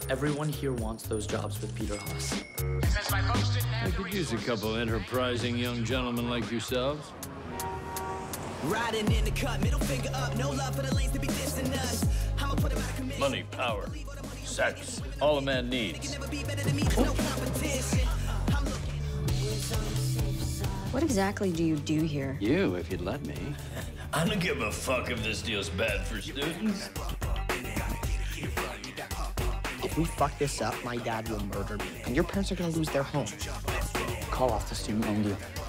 Everyone here wants those jobs with Peter Haas. I could use a couple enterprising young gentlemen like yourselves. Riding in the cut, middle finger up, no love for the lanes to be dissing us. I'ma put him out of commission. Money, power, sex, all a man needs. What exactly do you do here? You, if you'd let me. I don't give a fuck if this deal's bad for students. If we fuck this up, my dad will murder me, and your parents are gonna lose their home. Call off the student loan deal.